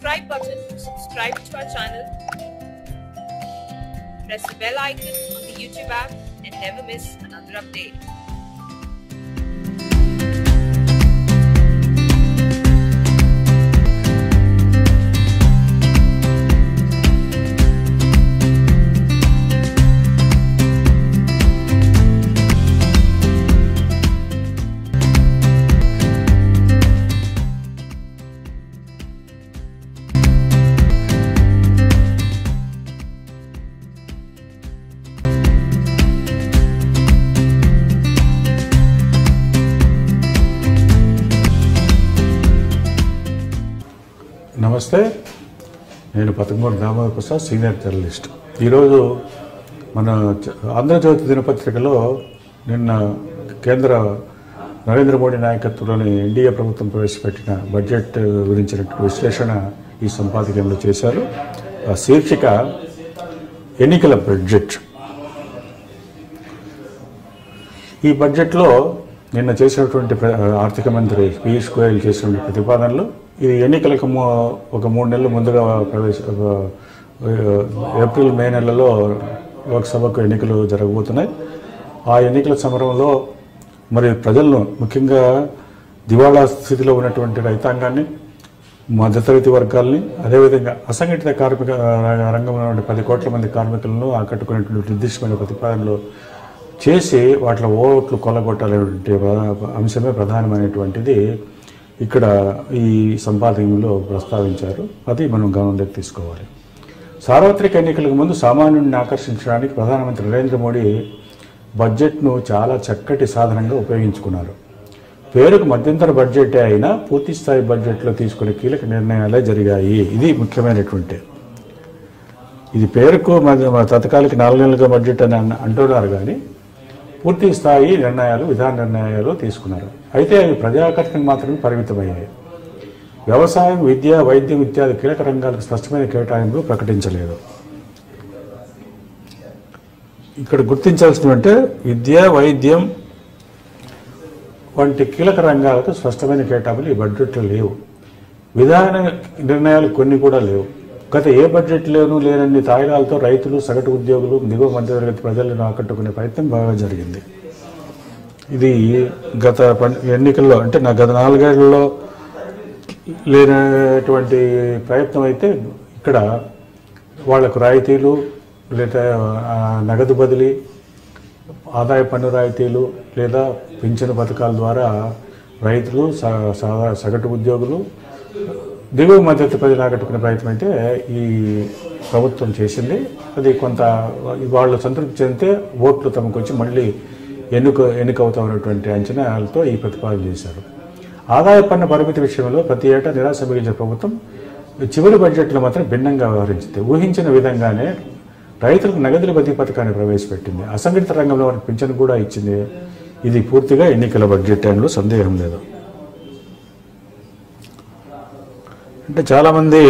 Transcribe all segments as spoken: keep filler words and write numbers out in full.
subscribe button to subscribe to our channel. Press the bell icon on the YouTube app and never miss another update. నమస్తే, నేను Pathakamuru Damodar Prasad, senior journalist. ఈరోజు మన ఆంధ్రజ్యోతి దినపత్రికలో నిన్న కేంద్ర నరేంద్ర మోడీ నాయకత్వంలోని ఎన్డీఏ ప్రభుత్వం ప్రవేశపెట్టిన బడ్జెట్ గురించిన విశ్లేషణ ఈ సంపాదకీయంలో చేశారు. ఆ శీర్షిక ఎన్నికల బడ్జెట్. ఈ బడ్జెట్లో నిన్న చేసినటువంటి ఆర్థిక మంత్రి పీయూష్ గోయల్ చేసినటువంటి ప్రతిపాదనలు ఇది ఎన్నికలకు ఒక మూడు నెలలు ముందుగా ప్రవేశ ఏప్రిల్ మే నెలలో లోక్సభకు ఎన్నికలు జరగబోతున్నాయి. ఆ ఎన్నికల సమరంలో మరి ప్రజలను, ముఖ్యంగా దివాళా స్థితిలో ఉన్నటువంటి రైతాంగాన్ని, మధ్యతరగతి వర్గాల్ని, అదేవిధంగా అసంఘటిత కార్మిక రంగంలో ఉన్న పది కోట్ల మంది కార్మికులను ఆకట్టుకునేటువంటి నిర్దిష్టమైన ప్రతిపాదనలు చేసి వాటిలో ఓట్లు కొల్లగొట్టాలనేటువంటి అంశమే ప్రధానమైనటువంటిది ఇక్కడ ఈ సంపాదకీయంలో ప్రస్తావించారు. అది మనం గమనంలోకి తీసుకోవాలి. సార్వత్రిక ఎన్నికలకు ముందు సామాన్యుడిని ఆకర్షించడానికి ప్రధానమంత్రి నరేంద్ర మోడీ బడ్జెట్ను చాలా చక్కటి సాధనంగా ఉపయోగించుకున్నారు. పేరుకు మధ్యంతర బడ్జెటే అయినా పూర్తిస్థాయి బడ్జెట్లో తీసుకునే కీలక నిర్ణయాలే జరిగాయి. ఇది ముఖ్యమైనటువంటి. ఇది పేరుకు తత్కాలిక నాలుగు నెలలుగా బడ్జెట్ అని అంటున్నారు, కానీ పూర్తి స్థాయి నిర్ణయాలు, విధాన నిర్ణయాలు తీసుకున్నారు. అయితే అవి ప్రజాకర్షణకు మాత్రమే పరిమితమయ్యాయి. వ్యవసాయం, విద్య, వైద్యం ఇత్యాది కీలక రంగాలకు స్పష్టమైన కేటాయింపులు ప్రకటించలేదు. ఇక్కడ గుర్తించాల్సినవంటే విద్య, వైద్యం వంటి కీలక రంగాలకు స్పష్టమైన కేటాయింపులు ఈ బడ్జెట్లో లేవు. విధాన నిర్ణయాలు కొన్ని కూడా లేవు. గత ఏ బడ్జెట్లోనూ లేనన్ని తాయిలాలతో రైతులు, సగటు ఉద్యోగులు, దిగువ మధ్యతరగతి ప్రజలను ఆకట్టుకునే ప్రయత్నం బాగా జరిగింది. ఇది గత ఎన్నికల్లో అంటే నా గత నాలుగేళ్లలో లేనటువంటి ప్రయత్నం అయితే ఇక్కడ వాళ్లకు రాయితీలు, లేదా నగదు బదిలీ, ఆదాయ పన్ను రాయితీలు, లేదా పింఛను పథకాల ద్వారా రైతులు, సగటు ఉద్యోగులు, దిగువ మధ్యతరగతి ప్రజలు ఆకట్టుకునే ప్రయత్నం అయితే ఈ ప్రభుత్వం చేసింది. అది కొంత వాళ్ళు సంతృప్తి చెందితే ఓట్లు తమకు వచ్చి మళ్ళీ ఎన్నిక ఎన్నికవుతామన్నటువంటి అంచనాలతో ఈ ప్రతిపాదన చేశారు. ఆదాయ పన్ను పరిమితి విషయంలో ప్రతి ఏటా నిరాశ మిగిల్చిన ప్రభుత్వం చివరి బడ్జెట్లో మాత్రం భిన్నంగా వ్యవహరించింది. ఊహించిన విధంగానే రైతులకు నగదుల బదిలీ పథకాన్ని ప్రవేశపెట్టింది. అసంఘటిత రంగంలో వారికి పింఛను కూడా ఇచ్చింది. ఇది పూర్తిగా ఎన్నికల బడ్జెట్ అందులో సందేహం లేదు. అంటే చాలామంది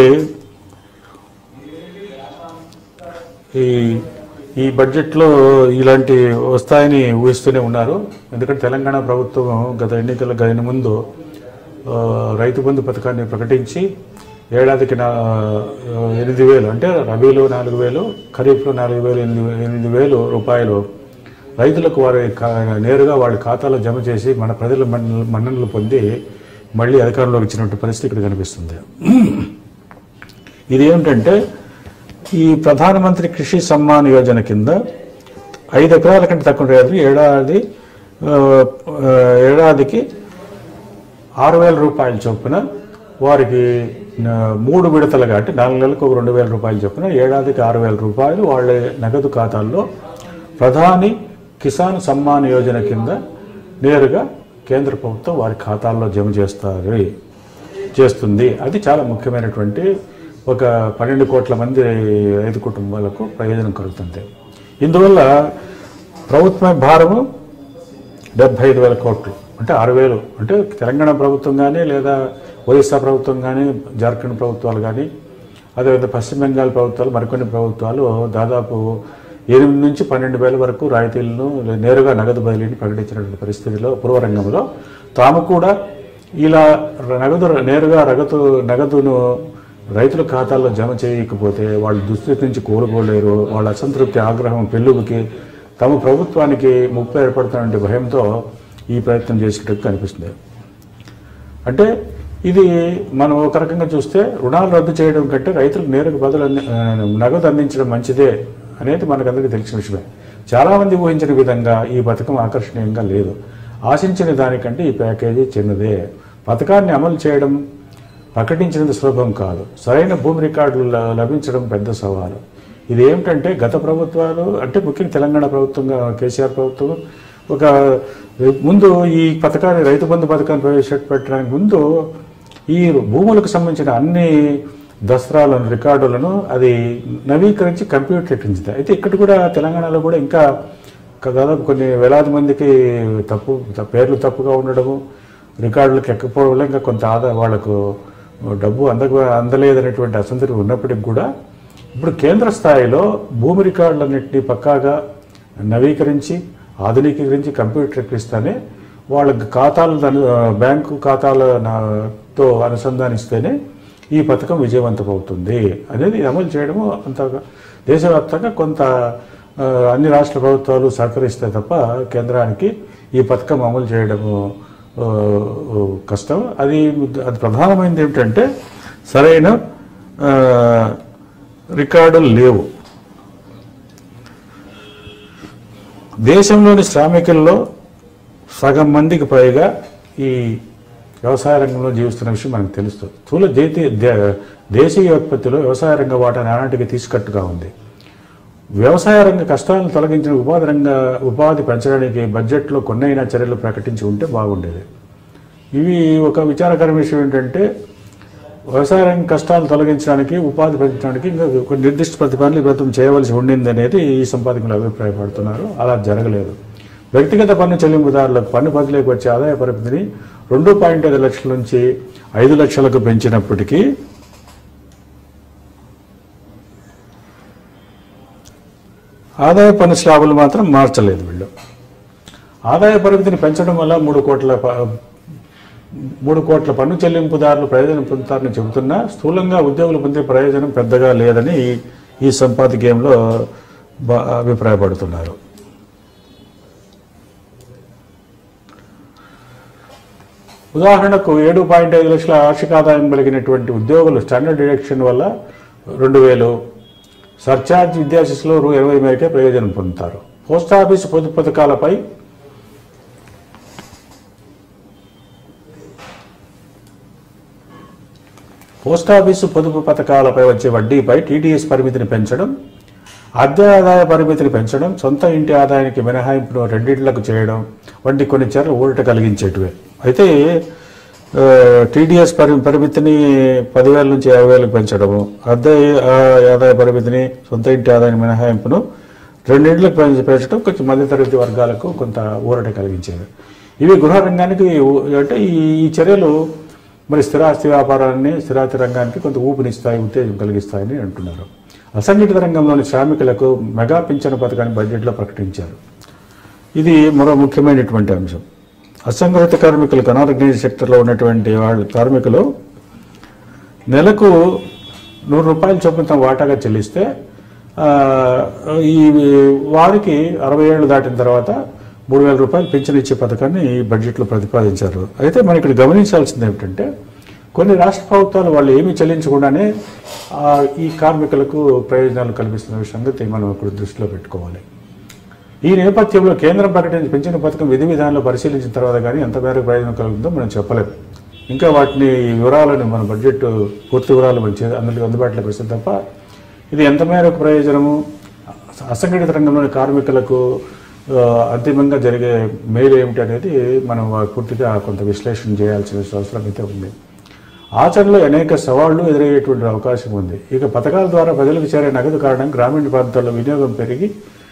ఈ ఈ బడ్జెట్లో ఇలాంటి వస్తాయని ఊహిస్తూనే ఉన్నారు. ఎందుకంటే తెలంగాణ ప్రభుత్వం గత ఎన్నికల గైన ముందు రైతు బంధు పథకాన్ని ప్రకటించి ఏడాదికి నా ఎనిమిది వేలు అంటే రబీలో నాలుగు వేలు, ఖరీఫ్లో నాలుగు వేలు ఎనిమిది ఎనిమిది వేలు రూపాయలు రైతులకు వారి నేరుగా వాళ్ళ ఖాతాలో జమ చేసి మన ప్రజల మన్ననలు పొంది మళ్ళీ అధికారంలోకి వచ్చినటువంటి పరిస్థితి ఇక్కడ కనిపిస్తుంది. ఇది ఏమిటంటే ఈ ప్రధానమంత్రి కృషి సమ్మాన్ యోజన కింద ఐదు ఎకరాల కంటే తక్కువ రైతులు ఏడాది ఏడాదికి ఆరు వేల రూపాయల చొప్పున వారికి మూడు విడతలుగా అంటే నాలుగు నెలలకు ఒక రెండు వేల రూపాయలు చొప్పున ఏడాదికి ఆరు వేల రూపాయలు వాళ్ళ నగదు ఖాతాల్లో ప్రధాని కిసాన్ సమ్మాన్ యోజన కింద నేరుగా కేంద్ర ప్రభుత్వం వారి ఖాతాల్లో జమ చేస్తారు చేస్తుంది. అది చాలా ముఖ్యమైనటువంటి ఒక పన్నెండు కోట్ల మంది రైతు కుటుంబాలకు ప్రయోజనం కలుగుతుంది. ఇందువల్ల ప్రభుత్వ భారము డెబ్బై ఐదు వేల కోట్లు అంటే ఆరు వేలు అంటే తెలంగాణ ప్రభుత్వం కానీ, లేదా ఒరిస్సా ప్రభుత్వం కానీ, జార్ఖండ్ ప్రభుత్వాలు కానీ, అదేవిధంగా పశ్చిమ బెంగాల్ ప్రభుత్వాలు, మరికొన్ని ప్రభుత్వాలు దాదాపు ఎనిమిది నుంచి పన్నెండు వేల వరకు రాయితీలను నేరుగా నగదు బదిలీని ప్రకటించినటువంటి పరిస్థితిలో పూర్వరంగంలో తాము కూడా ఇలా నగదు నేరుగా నగదు నగదును రైతుల ఖాతాల్లో జమ చేయకపోతే వాళ్ళు దుస్థితి నుంచి కోలుకోలేరు, వాళ్ళ అసంతృప్తి ఆగ్రహం పెళ్ళుబుకి తమ ప్రభుత్వానికి ముప్పు ఏర్పడుతున్న భయంతో ఈ ప్రయత్నం చేసేటట్టు కనిపిస్తుంది. అంటే ఇది మనం ఒక రకంగా చూస్తే రుణాలు రద్దు చేయడం కంటే రైతులకు నేరుగా బదులు నగదు అందించడం మంచిదే అనేది మనకందరికీ తెలిసిన విషయమే. చాలామంది ఊహించిన విధంగా ఈ పథకం ఆకర్షణీయంగా లేదు. ఆశించిన దానికంటే ఈ ప్యాకేజీ చిన్నదే. పథకాన్ని అమలు చేయడం ప్రకటించినంత సులభం కాదు. సరైన భూమి రికార్డులు లభించడం పెద్ద సవాలు. ఇది ఏమిటంటే గత ప్రభుత్వాలు అంటే ముఖ్యంగా తెలంగాణ ప్రభుత్వంగా కేసీఆర్ ప్రభుత్వం ఒక ముందు ఈ పథకాన్ని రైతు బంధు పథకాన్ని ప్రవేశపెట్టడానికి ముందు ఈ భూములకు సంబంధించిన అన్ని దస్త్రాలను రికార్డులను అది నవీకరించి కంప్యూటర్ ఎక్కించింది. అయితే ఇక్కడ కూడా తెలంగాణలో కూడా ఇంకా దాదాపు కొన్ని వేలాది మందికి తప్పు పేర్లు తప్పుగా ఉండడము, రికార్డులకు ఎక్కపోవడం వల్ల ఇంకా కొంత ఆదా వాళ్లకు డబ్బు అంద అందలేదనేటువంటి అసంతృప్తి ఉన్నప్పటికీ కూడా ఇప్పుడు కేంద్ర స్థాయిలో భూమి రికార్డులన్నింటినీ పక్కాగా నవీకరించి ఆధునీకరించి కంప్యూటర్ ఎక్కిస్తేనే వాళ్ళకి ఖాతాలు బ్యాంకు ఖాతాలతో అనుసంధానిస్తేనే ఈ పథకం విజయవంతం అవుతుంది అనేది అమలు చేయడము అంత దేశవ్యాప్తంగా కొంత అన్ని రాష్ట్ర ప్రభుత్వాలు సహకరిస్తే తప్ప కేంద్రానికి ఈ పథకం అమలు చేయడము కష్టం. అది అది ప్రధానమైనది ఏమిటంటే సరైన రికార్డులు లేవు. దేశంలోని శ్రామికుల్లో సగం మందికి పైగా ఈ వ్యవసాయ రంగంలో జీవిస్తున్న విషయం మనకు తెలుస్తుంది. స్థూల దేతీ దేశీయ ఉత్పత్తిలో వ్యవసాయ రంగ వాటా నానాటికి తీసుకట్టుగా ఉంది. వ్యవసాయ రంగ కష్టాలను తొలగించిన ఉపాధి రంగ ఉపాధి పెంచడానికి బడ్జెట్లో కొన్నైనా చర్యలు ప్రకటించి ఉంటే బాగుండేది. ఇవి ఒక విచారకరమైన విషయం ఏంటంటే వ్యవసాయ రంగ కష్టాలను తొలగించడానికి ఉపాధి పెంచడానికి ఇంకా కొన్ని నిర్దిష్ట ప్రతిపాదనలు ప్రభుత్వం చేయవలసి ఉండింది అనేది ఈ సంపాదకులు అభిప్రాయపడుతున్నారు. అలా జరగలేదు. వ్యక్తిగత పన్ను చెల్లింపుదారులకు పన్ను బదిలీకి వచ్చే ఆదాయ పరిమితిని రెండు పాయింట్ ఐదు లక్షల నుంచి ఐదు లక్షలకు పెంచినప్పటికీ ఆదాయ పన్ను స్లాబులు మాత్రం మార్చలేదు. వీళ్ళు ఆదాయ పరిమితిని పెంచడం వల్ల మూడు కోట్ల మూడు కోట్ల పన్ను చెల్లింపుదారులు ప్రయోజనం పొందుతారని చెబుతున్నా స్థూలంగా ఉద్యోగులు పొందే ప్రయోజనం పెద్దగా లేదని ఈ సంపాదకీయంలో అభిప్రాయపడుతున్నారు. ఉదాహరణకు ఏడు పాయింట్ ఐదు లక్షల వార్షిక ఆదాయం కలిగినటువంటి ఉద్యోగులు స్టాండర్డ్ డిడక్షన్ వల్ల రెండు వేలు సర్చార్జ్ విద్యాశిస్సులో రూ ఇరవై మేరకే ప్రయోజనం పొందుతారు. పోస్టాఫీసు పొదుపు పథకాలపై పోస్టాఫీసు పొదుపు పథకాలపై వచ్చే వడ్డీపై టీటీఎస్ పరిమితిని పెంచడం, అద్దె ఆదాయ పరిమితిని పెంచడం, సొంత ఇంటి ఆదాయానికి మినహాయింపును రెండింటిలకు చేయడం వంటి కొన్ని చర్యలు ఊరట కలిగించేటివే. అయితే టీడీఎస్ పరి పరిమితిని పదివేల నుంచి యాభై వేలకు పెంచడము, అద్దె ఆదాయ పరిమితిని సొంత ఇంటి ఆదాయ మినహాయింపును రెండింటిలకు పెంచడం కొంచెం మధ్యతరగతి వర్గాలకు కొంత ఊరట కలిగించేది. ఇవి గృహ రంగానికి అంటే ఈ చర్యలు మరి స్థిరాస్తి వ్యాపారాన్ని స్థిరాస్తి రంగానికి కొంత ఊపినిస్తాయి, ఉత్తేజం కలిగిస్తాయని అంటున్నారు. అసంఘటిత రంగంలోని శ్రామికులకు మెగా పింఛను పథకాన్ని బడ్జెట్లో ప్రకటించారు. ఇది మరో ముఖ్యమైనటువంటి అంశం. అసంఘటిత కార్మికులకు అనార్గనైజ్డ్ సెక్టర్లో ఉన్నటువంటి వాళ్ళ కార్మికులు నెలకు నూరు రూపాయలు చొప్పున వాటాగా చెల్లిస్తే ఈ వారికి అరవై ఏళ్ళు దాటిన తర్వాత మూడు వేల రూపాయలు పింఛన్ ఇచ్చే పథకాన్ని ఈ బడ్జెట్లో ప్రతిపాదించారు. అయితే మనం ఇక్కడ గమనించాల్సింది ఏమిటంటే కొన్ని రాష్ట్ర ప్రభుత్వాలు వాళ్ళు ఏమీ చెల్లించకుండానే ఈ కార్మికులకు ప్రయోజనాలు కల్పిస్తున్న సంగతి మనం ఇప్పుడు దృష్టిలో పెట్టుకోవాలి. ఈ నేపథ్యంలో కేంద్రం ప్రకటించిన పింఛన్ పథకం విధి విధానాలు పరిశీలించిన తర్వాత కానీ ఎంత మేరకు ప్రయోజనం కలుగుతుందో మనం చెప్పలేము. ఇంకా వాటిని వివరాలను మన బడ్జెట్ పూర్తి వివరాలు మంచి అందరికీ అందుబాటులోకి వస్తే తప్ప ఇది ఎంత మేరకు ప్రయోజనము, అసంఘటిత రంగంలోని కార్మికులకు అంతిమంగా జరిగే మేలు ఏమిటి అనేది మనం పూర్తిగా కొంత విశ్లేషణ చేయాల్సిన అవసరం అయితే ఉంది. ఆచరణలో అనేక సవాళ్లు ఎదురయ్యేటువంటి అవకాశం ఉంది. ఇక పథకాల ద్వారా ప్రజలకు చేరే నగదు కారణంగా గ్రామీణ ప్రాంతాల్లో వినియోగం పెరిగి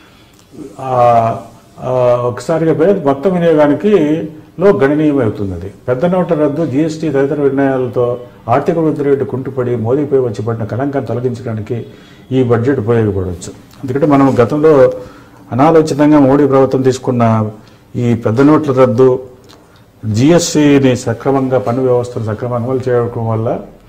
ఒకసారిగా పెరిగి మొత్తం వినియోగానికి లో గణనీయమవుతున్నది. పెద్ద నోట్ల రద్దు, జీఎస్టీ తదితర నిర్ణయాలతో ఆర్థిక వృద్ధి రేటు కుంటుపడి మోదీపై వచ్చి పడిన కళంకాన్ని తొలగించడానికి ఈ బడ్జెట్ ఉపయోగపడవచ్చు. ఎందుకంటే మనం గతంలో అనాలోచితంగా మోడీ ప్రభుత్వం తీసుకున్న ఈ పెద్ద నోట్ల రద్దు, జిఎస్టీని సక్రమంగా పన్ను వ్యవస్థను సక్రమంగా అమలు చేయడం వల్ల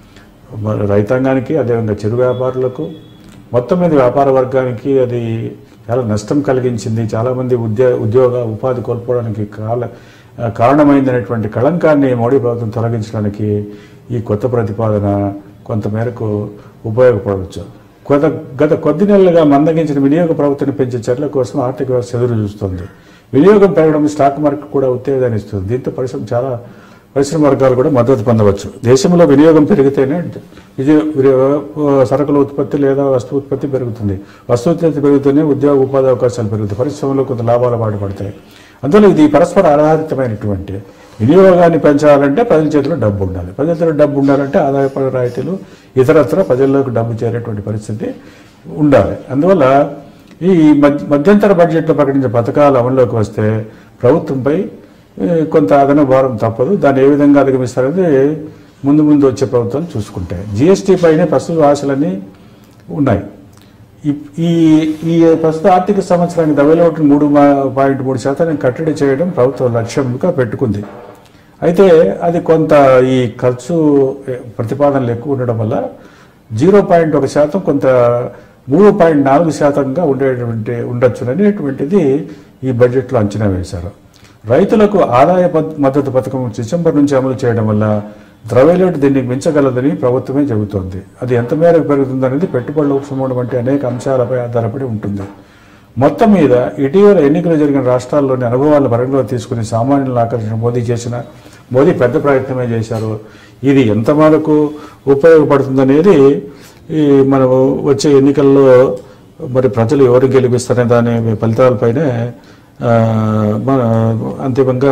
రైతాంగానికి, అదేవిధంగా చిరు వ్యాపారులకు, మొత్తం మీద వ్యాపార వర్గానికి అది చాలా నష్టం కలిగించింది. చాలామంది ఉద్యోగ ఉద్యోగ ఉపాధి కోల్పోవడానికి కాల కారణమైందనేటువంటి కళంకాన్ని మోడీ ప్రభుత్వం తొలగించడానికి ఈ కొత్త ప్రతిపాదన కొంతమేరకు ఉపయోగపడవచ్చు. గత గత కొద్ది నెలలుగా మందగించిన వినియోగ ప్రవృత్తిని పెంచే చర్యల కోసం ఆర్థిక వ్యవస్థ ఎదురు చూస్తుంది. వినియోగం పెరగడం స్టాక్ మార్కెట్ కూడా ఉత్తేజాన్ని ఇస్తుంది. దీంతో పరిశ్రమ చాలా పరిశ్రమ వర్గాలు కూడా మద్దతు పొందవచ్చు. దేశంలో వినియోగం పెరిగితేనే సరుకుల ఉత్పత్తి లేదా వస్తు ఉత్పత్తి పెరుగుతుంది. వస్తు ఉత్పత్తి పెరుగుతూనే ఉద్యోగ ఉపాధి అవకాశాలు పెరుగుతాయి. పరిశ్రమలో కొంత లాభాలు బాటుపడతాయి. అందువల్ల ఇది పరస్పర ఆధారితమైనటువంటి వినియోగాన్ని పెంచాలంటే ప్రజల చేతిలో డబ్బు ఉండాలి. ప్రజల చేతిలో డబ్బు ఉండాలంటే ఆదాయపడ రాయితీలు ఇతరత్ర ప్రజల్లోకి డబ్బు చేరేటువంటి పరిస్థితి ఉండాలి. అందువల్ల ఈ మధ్యంతర బడ్జెట్లో ప్రకటించిన పథకాలు అమల్లోకి వస్తే ప్రభుత్వంపై కొంత అదన భారం తప్పదు. దాన్ని ఏ విధంగా అధిగమిస్తారనేది ముందు ముందు వచ్చే ప్రభుత్వాలు చూసుకుంటాయి. జిఎస్టీ పైనే ప్రస్తుత ఆశలన్నీ ఉన్నాయి. ఈ ఈ ప్రస్తుత ఆర్థిక సంవత్సరానికి ద్రవ్యలోటు మూడు పాయింట్ మూడు శాతాన్ని కట్టడి చేయడం ప్రభుత్వం లక్ష్యంగా పెట్టుకుంది. అయితే అది కొంత ఈ ఖర్చు ప్రతిపాదనలు ఎక్కువ ఉండడం వల్ల జీరో పాయింట్ ఒక శాతం కొంత మూడు పాయింట్ నాలుగు శాతంగా ఉండేటువంటి ఉండొచ్చుననేటువంటిది ఈ బడ్జెట్లో అంచనా వేశారు. రైతులకు ఆదాయ మద్దతు పథకం డిసెంబర్ నుంచి అమలు చేయడం వల్ల ద్రవ్యలోటు దీన్ని మించగలదని ప్రభుత్వమే చెబుతోంది. అది ఎంత మేరకు పెరుగుతుందనేది పెట్టుబడుల ఉపశమనం వంటి అనేక అంశాలపై ఆధారపడి ఉంటుంది. మొత్తం మీద ఇటీవల ఎన్నికలు జరిగిన రాష్ట్రాల్లోని అనుభవాలను పరిగణలోకి తీసుకుని సామాన్యులను ఆకర్షించిన మోదీ చేసిన మోదీ పెద్ద ప్రయత్నమే చేశారు. ఇది ఎంత మేరకు ఉపయోగపడుతుందనేది ఈ మనం వచ్చే ఎన్నికల్లో మరి ప్రజలు ఎవరు గెలిపిస్తారనే దాని ఫలితాలపైనే మన అంతిమంగా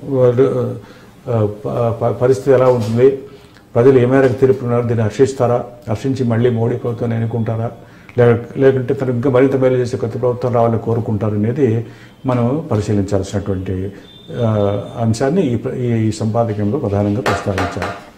పరిస్థితి ఎలా ఉంటుంది, ప్రజలు ఏ మేరకు తీర్పున్నారు, దీన్ని హర్షిస్తారా, హర్షించి మళ్ళీ మోడీ ప్రభుత్వాన్ని ఎన్నుకుంటారా, లేకుంటే తను ఇంకా మరింత మేలు చేసే కొత్త ప్రభుత్వం రావాలని కోరుకుంటారు అనేది మనం పరిశీలించాల్సినటువంటి అంశాన్ని ఈ ఈ సంపాదకీయంలో ప్రధానంగా ప్రస్తావించారు.